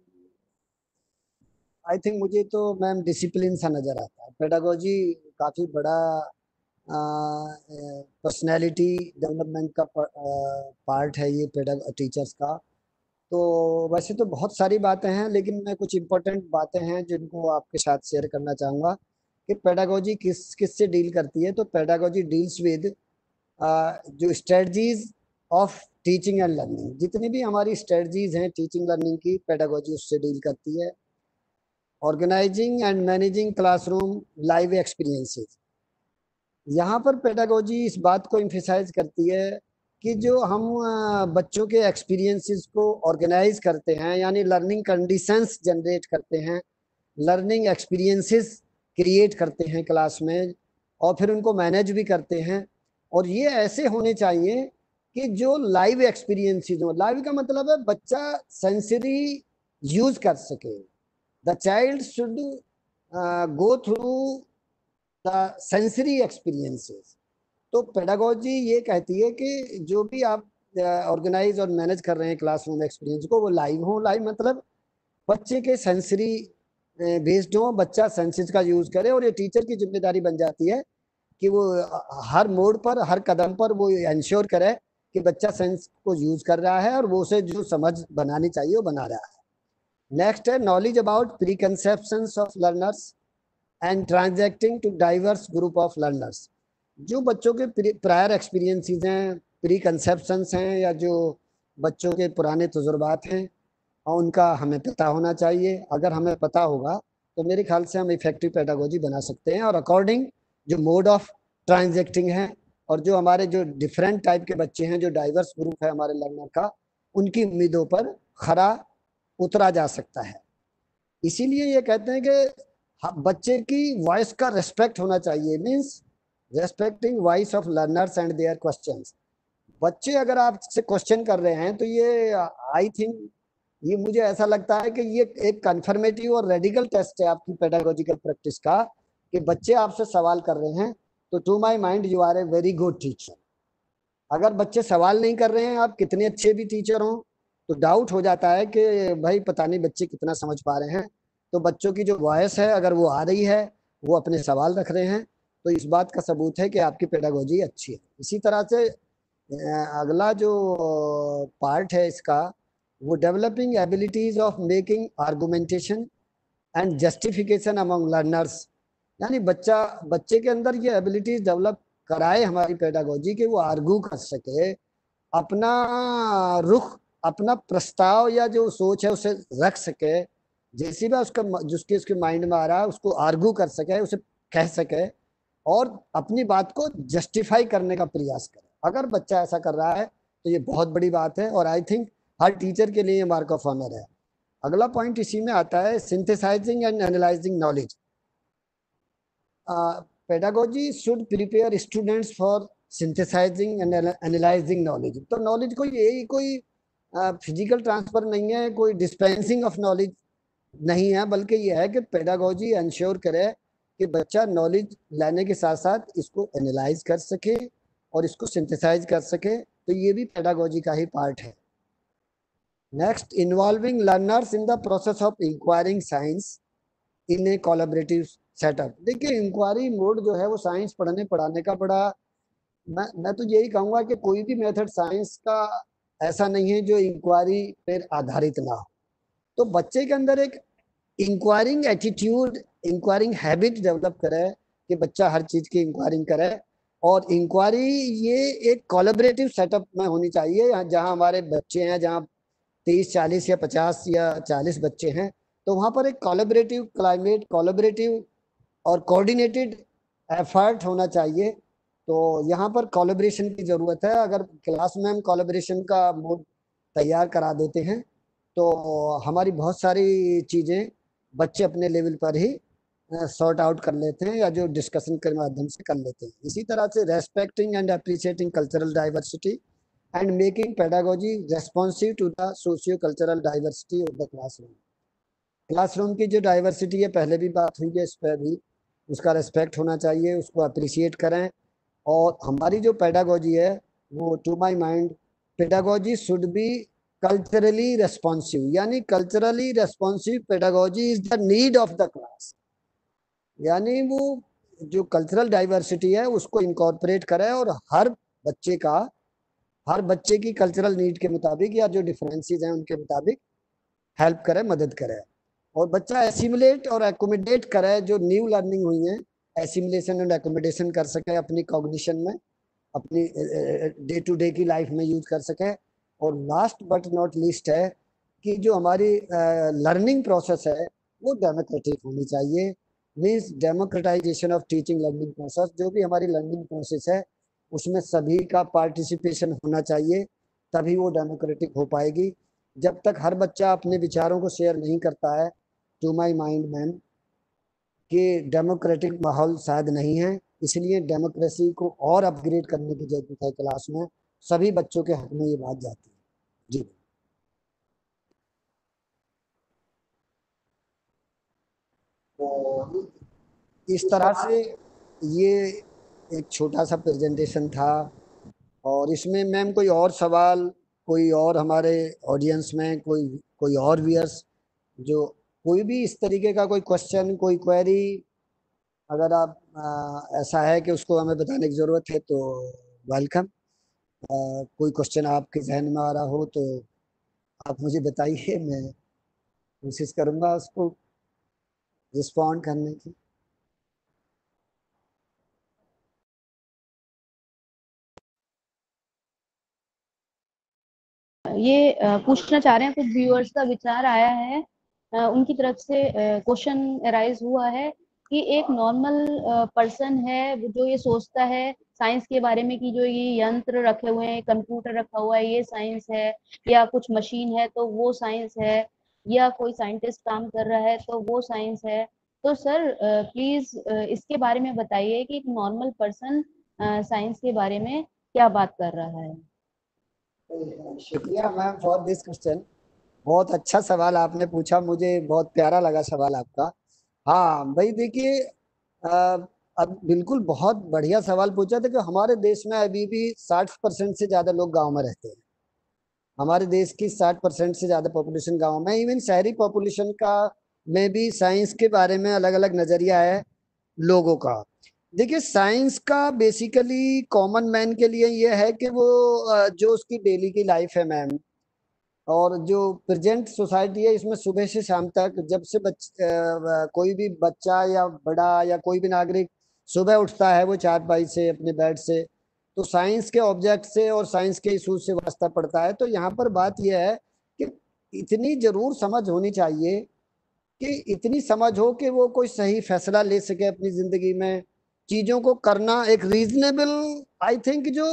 आई थिंक मुझे तो मैम डिसिप्लिन सा नजर आता है। पेडागोजी काफी बड़ा पर्सनैलिटी डेवलपमेंट का पार्ट है ये टीचर्स का। तो वैसे तो बहुत सारी बातें हैं लेकिन मैं कुछ इम्पोर्टेंट बातें हैं जिनको आपके साथ शेयर करना चाहूँगा कि पेडागोजी किस किस से डील करती है। तो पेडागोजी डील्स विद जो strategies of teaching and learning, जितनी भी हमारी स्ट्रेटजीज हैं टीचिंग लर्निंग की, पेडागोजी उससे डील करती है। Organising and managing classroom live experiences, यहाँ पर पेडागोजी इस बात को इम्फेसाइज करती है कि जो हम बच्चों के एक्सपीरियंसेस को ऑर्गेनाइज करते हैं यानी लर्निंग कंडीशंस जनरेट करते हैं, लर्निंग एक्सपीरियंसेस क्रिएट करते हैं क्लास में और फिर उनको मैनेज भी करते हैं। और ये ऐसे होने चाहिए कि जो लाइव एक्सपीरियंसेस हो। लाइव का मतलब है बच्चा सेंसरी यूज कर सके। The child should go through the sensory experiences. तो पेडागोजी ये कहती है कि जो भी आप ऑर्गेनाइज और मैनेज कर रहे हैं क्लासरूम एक्सपीरियंस को, वो लाइव हो। लाइव मतलब बच्चे के सेंसरी बेस्ड हो, बच्चा सेंसेस का यूज करे। और ये टीचर की जिम्मेदारी बन जाती है कि वो हर मोड पर, हर कदम पर वो इंश्योर करे कि बच्चा सेंस को यूज कर रहा है और वो उसे जो समझ बनानी चाहिए वो बना रहा है। नेक्स्ट है knowledge about preconceptions of learners and transacting to diverse group of learners. जो बच्चों के प्रायर एक्सपीरियंसेस हैं, प्री कंसेप्शंस हैं, या जो बच्चों के पुराने तजुर्बात हैं और उनका हमें पता होना चाहिए। अगर हमें पता होगा तो मेरे ख्याल से हम इफेक्टिव पेडागोजी बना सकते हैं। और अकॉर्डिंग जो मोड ऑफ ट्रांजैक्टिंग है और जो हमारे जो डिफरेंट टाइप के बच्चे हैं, जो डाइवर्स ग्रुप है हमारे लर्नर का, उनकी उम्मीदों पर खरा उतरा जा सकता है। इसीलिए ये कहते हैं कि बच्चे की वॉइस का रेस्पेक्ट होना चाहिए। Means respecting voice of learners and their questions. बच्चे अगर आपसे क्वेश्चन कर रहे हैं तो ये आई थिंक, ये मुझे ऐसा लगता है कि ये एक कन्फर्मेटिव और रेडिकल टेस्ट है आपकी पेडागोजिकल प्रैक्टिस का, कि बच्चे आपसे सवाल कर रहे हैं तो to my mind you are a very good teacher. अगर बच्चे सवाल नहीं कर रहे हैं, आप कितने अच्छे भी टीचर हो, तो डाउट हो जाता है कि भाई पता नहीं बच्चे कितना समझ पा रहे हैं। तो बच्चों की जो वॉइस है अगर वो आ रही है, वो अपने सवाल रख रहे हैं, तो इस बात का सबूत है कि आपकी पेडागोजी अच्छी है। इसी तरह से अगला जो पार्ट है इसका, वो developing abilities of making argumentation and justification among learners. यानी बच्चे के अंदर ये एबिलिटीज डेवलप कराए हमारी पेडागोजी कि वो आर्गू कर सके, अपना रुख, अपना प्रस्ताव या जो सोच है उसे रख सके, जैसी भी उसका जिसके उसके माइंड में आ रहा है उसको आर्गू कर सके, उसे कह सके और अपनी बात को जस्टिफाई करने का प्रयास करे। अगर बच्चा ऐसा कर रहा है तो ये बहुत बड़ी बात है और आई थिंक हर टीचर के लिए मार्क ऑफ ऑनर है। अगला पॉइंट इसी में आता है synthesising and analysing knowledge. Pedagogy should prepare students for synthesising and analysing knowledge. तो नॉलेज कोई यही कोई फिजिकल ट्रांसफर नहीं है, कोई डिस्पेंसिंग ऑफ नॉलेज नहीं है, बल्कि यह है कि पेडागोजी इंश्योर करे कि बच्चा नॉलेज लाने के साथ साथ इसको एनालाइज कर सके और इसको सिंथेसाइज कर सके। तो ये भी पेडागोजी का ही पार्ट है। Next, involving learners in the process of inquiring science in a collaborative setup. देखिए इंक्वायरी मोड जो है वो साइंस पढ़ने पढ़ाने का बड़ा, मैं तो यही कहूंगा कि कोई भी मेथड साइंस का ऐसा नहीं है जो इंक्वायरी पर आधारित ना हो। तो बच्चे के अंदर एक inquiring attitude, inquiring habit develop करे, कि बच्चा हर चीज की इंक्वायरिंग करे। और इंक्वायरी ये एक कोलैबोरेटिव सेटअप में होनी चाहिए, जहाँ हमारे बच्चे हैं, जहाँ 30 40 या 50 या 40 बच्चे हैं, तो वहाँ पर एक कोलैबोरेटिव क्लाइमेट, कोलैबोरेटिव और कोऑर्डिनेटेड एफर्ट होना चाहिए। तो यहाँ पर कोलैबोरेशन की जरूरत है। अगर क्लास में हम कोलैबोरेशन का मोड तैयार करा देते हैं तो हमारी बहुत सारी चीजें बच्चे अपने लेवल पर ही सॉर्ट आउट कर लेते हैं, या जो डिस्कशन के माध्यम से कर लेते हैं। इसी तरह से respecting and appreciating cultural diversity and making pedagogy responsive to the socio cultural diversity of the classroom. Classroom की जो डाइवर्सिटी है, पहले भी बात हुई है इस पर भी, उसका रेस्पेक्ट होना चाहिए, उसको अप्रिशिएट करें। और हमारी जो पेडागोजी है वो, to my mind, pedagogy should be culturally responsive, यानी culturally responsive pedagogy is the need of the class. यानी वो जो कल्चरल डाइवर्सिटी है उसको इनकॉर्पोरेट करे और हर बच्चे का, हर बच्चे की कल्चरल नीड के मुताबिक या जो डिफरेंसेस हैं उनके मुताबिक हेल्प करे, मदद करे। और बच्चा एसिमुलेट और एकोमोडेट करे, जो न्यू लर्निंग हुई है, एसिमुलेशन एंड एकोमोडेशन कर सके अपनी कॉग्निशन में, अपनी डे टू डे की लाइफ में यूज कर सके। और लास्ट बट नॉट लीस्ट है कि जो हमारी लर्निंग प्रोसेस है वो डेमोक्रेटिक होनी चाहिए। Means democratisation of teaching learning process, जो भी हमारी लर्निंग प्रोसेस है उसमें सभी का पार्टिसिपेशन होना चाहिए, तभी वो डेमोक्रेटिक हो पाएगी। जब तक हर बच्चा अपने विचारों को शेयर नहीं करता है, टू माय माइंड मैम, कि डेमोक्रेटिक माहौल शायद नहीं है। इसलिए डेमोक्रेसी को और अपग्रेड करने की जरूरत है क्लास में। सभी बच्चों के हक में ये बात जाती है। जी। तो इस तरह से ये एक छोटा सा प्रेजेंटेशन था। और इसमें मैम कोई और सवाल, कोई और हमारे ऑडियंस में कोई कोई और व्यूअर्स, जो कोई भी इस तरीके का कोई क्वेश्चन, कोई क्वेरी, अगर आप ऐसा है कि उसको हमें बताने की जरूरत है तो वेलकम। कोई क्वेश्चन आपके जहन में आ रहा हो तो आप मुझे बताइए, मैं कोशिश करूंगा उसको रिस्पॉन्ड करने की।
ये पूछना चाह रहे हैं, कुछ व्यूअर्स का विचार आया है, उनकी तरफ से क्वेश्चन अराइज हुआ है कि एक नॉर्मल पर्सन है जो ये सोचता है साइंस के बारे में कि जो ये यंत्र रखे हुए हैं, कंप्यूटर रखा हुआ है, ये साइंस है, या कुछ मशीन है तो वो साइंस है, या कोई साइंटिस्ट काम कर रहा है तो वो साइंस है। तो सर प्लीज इसके बारे में बताइए कि एक नॉर्मल पर्सन साइंस के बारे में क्या बात कर रहा है।
शुक्रिया मैम फॉर दिस क्वेश्चन। बहुत अच्छा सवाल आपने पूछा, मुझे बहुत प्यारा लगा सवाल आपका। हाँ भाई देखिए, अब बिल्कुल बहुत बढ़िया सवाल पूछा था कि हमारे देश में अभी भी 60% से ज्यादा लोग गांव में रहते हैं। हमारे देश की 60% से ज्यादा पॉपुलेशन गांव में, इवन शहरी पॉपुलेशन का में भी साइंस के बारे में अलग अलग नजरिया है लोगों का। देखिए साइंस का बेसिकली कॉमन मैन के लिए ये है कि वो जो उसकी डेली की लाइफ है मैम, और जो प्रेजेंट सोसाइटी है इसमें सुबह से शाम तक, जब से कोई भी बच्चा या बड़ा या कोई भी नागरिक सुबह उठता है वो चारपाई से, अपने बेड से, तो साइंस के ऑब्जेक्ट से और साइंस के इशूज से वास्ता पड़ता है। तो यहाँ पर बात यह है कि इतनी जरूर समझ होनी चाहिए, कि इतनी समझ हो कि वो कोई सही फैसला ले सके अपनी जिंदगी में, चीजों को करना एक रीजनेबल, आई थिंक जो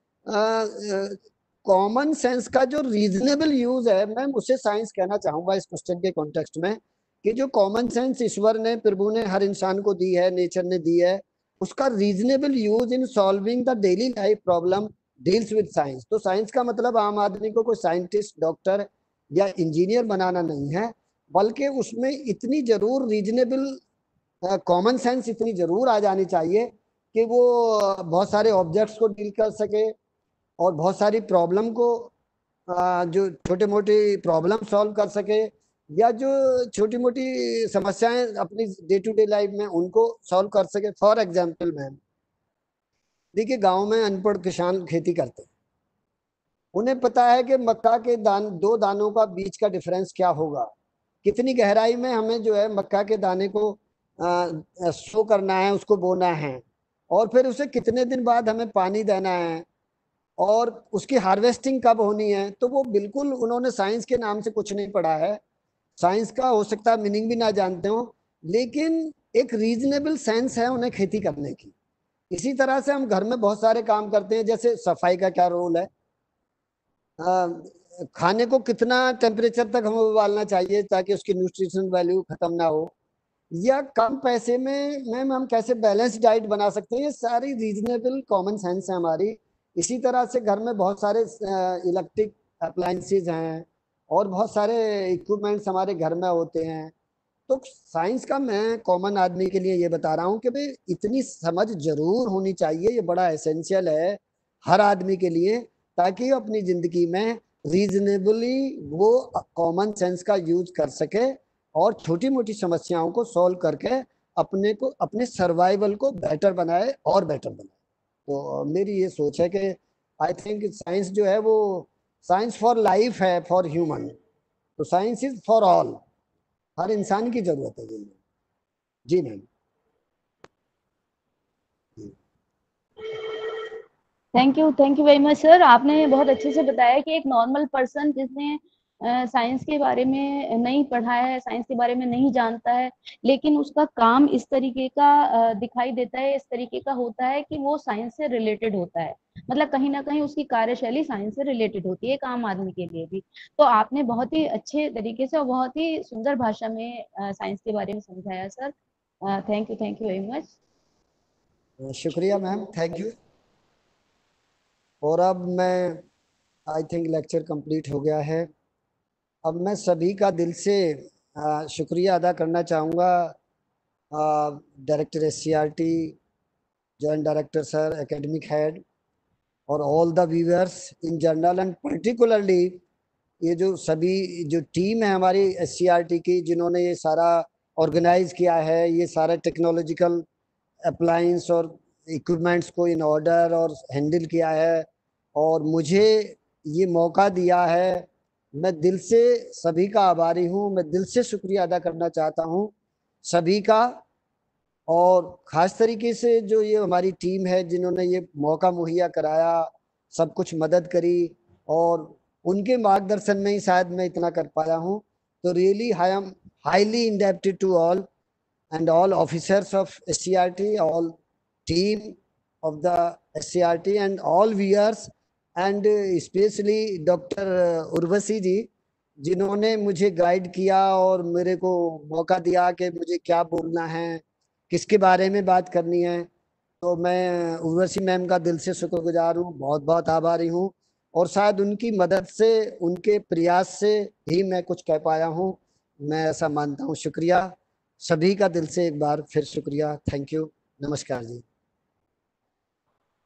कॉमन सेंस का जो रीजनेबल यूज है, मैं उसे साइंस कहना चाहूंगा इस क्वेश्चन के कॉन्टेक्स्ट में। कि जो कॉमन सेंस ईश्वर ने, प्रभु ने हर इंसान को दी है, नेचर ने दी है, उसका reasonable use in solving the daily life problem deals with science. तो साइंस का मतलब आम आदमी को कोई साइंटिस्ट, डॉक्टर या इंजीनियर बनाना नहीं है, बल्कि उसमें इतनी जरूर रीजनेबल कॉमन सेंस इतनी जरूर आ जानी चाहिए कि वो बहुत सारे ऑब्जेक्ट्स को डील कर सके, और बहुत सारी प्रॉब्लम को, जो छोटे मोटी प्रॉब्लम सॉल्व कर सके, या जो छोटी मोटी समस्याएं अपनी डे टू डे लाइफ में उनको सॉल्व कर सके। फॉर एग्जाम्पल मैम, देखिए गांव में अनपढ़ किसान खेती करते हैं, उन्हें पता है कि मक्का के दो दानों का बीच का डिफरेंस क्या होगा, कितनी गहराई में हमें जो है मक्का के दाने को शो करना है, उसको बोना है, और फिर उसे कितने दिन बाद हमें पानी देना है, और उसकी हार्वेस्टिंग कब होनी है। तो वो बिल्कुल उन्होंने साइंस के नाम से कुछ नहीं पढ़ा है। साइंस का हो सकता है मीनिंग भी ना जानते हो, लेकिन एक रीजनेबल सेंस है उन्हें खेती करने की। इसी तरह से हम घर में बहुत सारे काम करते हैं, जैसे सफाई का क्या रोल है, खाने को कितना टेम्परेचर तक हमें उबालना चाहिए ताकि उसकी न्यूट्रिशन वैल्यू खत्म ना हो, या कम पैसे में मैम हम कैसे बैलेंस डाइट बना सकते हैं। ये सारी रीजनेबल कॉमन सेंस है हमारी। इसी तरह से घर में बहुत सारे इलेक्ट्रिक अप्लायंसेज हैं और बहुत सारे इक्विपमेंट्स हमारे घर में होते हैं। तो साइंस का मैं कॉमन आदमी के लिए ये बता रहा हूँ कि भाई इतनी समझ जरूर होनी चाहिए, ये बड़ा एसेंशियल है हर आदमी के लिए, ताकि वो अपनी जिंदगी में रीजनेबली वो कॉमन सेंस का यूज कर सके और छोटी मोटी समस्याओं को सॉल्व करके अपने को, अपने सर्वाइवल को बेटर बनाए और बेटर बनाए। तो मेरी ये सोच है कि आई थिंक साइंस जो है वो साइंस फॉर लाइफ है, फॉर ह्यूमन। तो साइंस इज फॉर ऑल, हर इंसान की जरूरत है जिंदगी। जी ma'am.
Thank you very much sir. आपने बहुत अच्छे से बताया कि एक नॉर्मल पर्सन जिसने साइंस के बारे में नहीं पढ़ा है, साइंस के बारे में नहीं जानता है, लेकिन उसका काम इस तरीके का दिखाई देता है, इस तरीके का होता है कि वो साइंस से रिलेटेड होता है, मतलब कहीं ना कहीं उसकी कार्यशैली साइंस से रिलेटेड होती है, एक आम आदमी के लिए भी। तो आपने बहुत ही अच्छे तरीके से और बहुत ही सुंदर भाषा में साइंस के बारे में समझाया sir. Thank you very much.
शुक्रिया मैम, थैंक यू। और अब मैं आई थिंक लेक्चर कंप्लीट हो गया है। अब मैं सभी का दिल से शुक्रिया अदा करना चाहूँगा, director SCRT, joint director sir, academic head, और all the viewers in general and particularly ये जो सभी जो टीम है हमारी SCRT की, जिन्होंने ये सारा ऑर्गेनाइज किया है, ये सारे टेक्नोलॉजिकल अप्लायंस और इक्विपमेंट्स को इन ऑर्डर और हैंडल किया है और मुझे ये मौका दिया है। मैं दिल से सभी का आभारी हूँ, मैं दिल से शुक्रिया अदा करना चाहता हूँ सभी का। और ख़ास तरीके से जो ये हमारी टीम है जिन्होंने ये मौका मुहैया कराया, सब कुछ मदद करी, और उनके मार्गदर्शन में ही शायद मैं इतना कर पाया हूँ। तो really I am highly indebted to all and all officers of SCRT, all team of the SCRT and all viewers, and especially doctor Urvashi ji, जिन्होंने मुझे गाइड किया और मेरे को मौका दिया कि मुझे क्या बोलना है, किसके बारे में बात करनी है। तो मैं उर्वशी मैम का दिल से शुक्रगुजार हूँ, बहुत बहुत आभारी हूँ, और शायद उनकी मदद से, उनके प्रयास से ही मैं कुछ कह पाया हूँ। मैं ऐसा मानता हूँ। शुक्रिया सभी का दिल से एक बार फिर शुक्रिया। Thank you. नमस्कार जी।